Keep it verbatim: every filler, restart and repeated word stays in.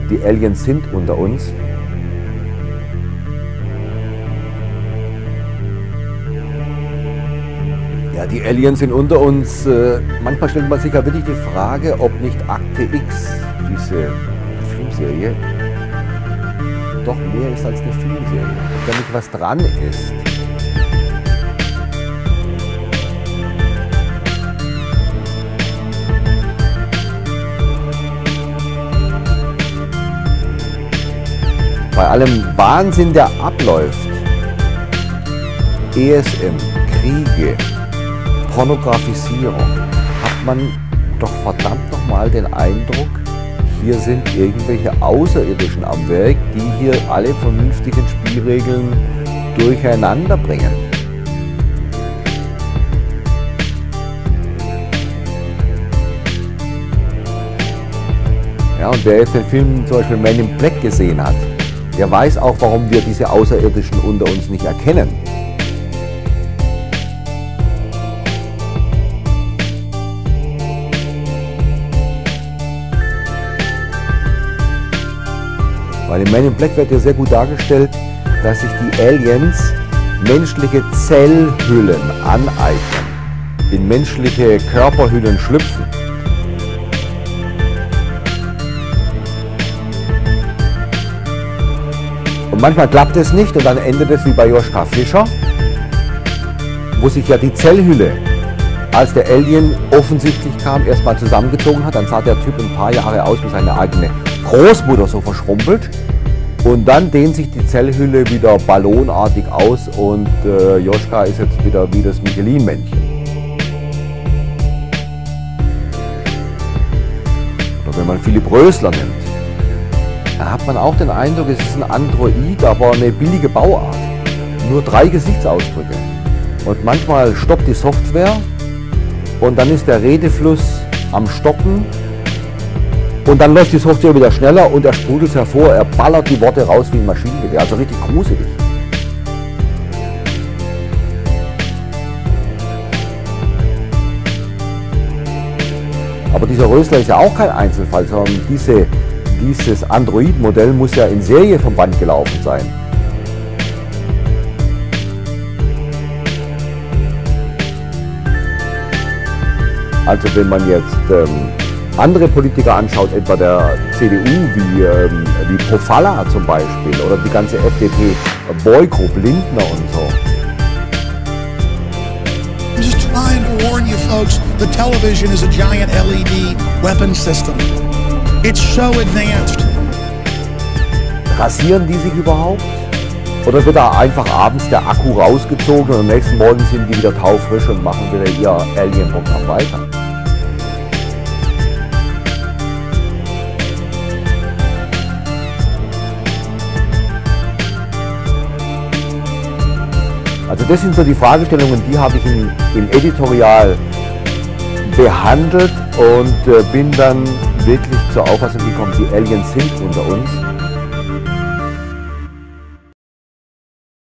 die Aliens sind unter uns. Ja, die Aliens sind unter uns. Äh, manchmal stellt man sich ja wirklich die Frage, ob nicht Akte X, diese Filmserie, doch mehr ist als eine Filmserie. Ob da nicht was dran ist. Bei allem Wahnsinn, der abläuft, E S M, Kriege, Pornografisierung, hat man doch verdammt nochmal den Eindruck, hier sind irgendwelche Außerirdischen am Werk, die hier alle vernünftigen Spielregeln durcheinander bringen. Ja, und wer jetzt den Film zum Beispiel Man in Black gesehen hat, der weiß auch, warum wir diese Außerirdischen unter uns nicht erkennen. Weil in Man in Black wird ja sehr gut dargestellt, dass sich die Aliens menschliche Zellhüllen aneignen, in menschliche Körperhüllen schlüpfen. Und manchmal klappt es nicht und dann endet es wie bei Joschka Fischer, wo sich ja die Zellhülle, als der Alien offensichtlich kam, erstmal zusammengezogen hat. Dann sah der Typ ein paar Jahre aus wie seine eigene Großmutter, so verschrumpelt. Und dann dehnt sich die Zellhülle wieder ballonartig aus und äh, Joschka ist jetzt wieder wie das Michelin-Männchen. Oder wenn man Philipp Rösler nimmt, da hat man auch den Eindruck, es ist ein Android, aber eine billige Bauart. Nur drei Gesichtsausdrücke. Und manchmal stoppt die Software und dann ist der Redefluss am Stocken. Und dann läuft die Software wieder schneller und er sprudelt hervor, er ballert die Worte raus wie ein Maschinengewehr. Also richtig gruselig. Aber dieser Rösler ist ja auch kein Einzelfall, sondern diese Dieses Android-Modell muss ja in Serie vom Band gelaufen sein. Also wenn man jetzt ähm, andere Politiker anschaut, etwa der C D U, wie, ähm, wie Pofalla zum Beispiel, oder die ganze F D P-Boygroup, Lindner und so. I'm just trying to warn you folks, the television is a giant L E D weapon system. It's so advanced. Rasieren die sich überhaupt? Oder wird da einfach abends der Akku rausgezogen und am nächsten Morgen sind die wieder taufrisch und machen wieder ihr Alien-Programm weiter? Also das sind so die Fragestellungen, die habe ich im, im Editorial behandelt und äh, bin dann wirklich zur Auffassung gekommen, die Aliens sind unter uns.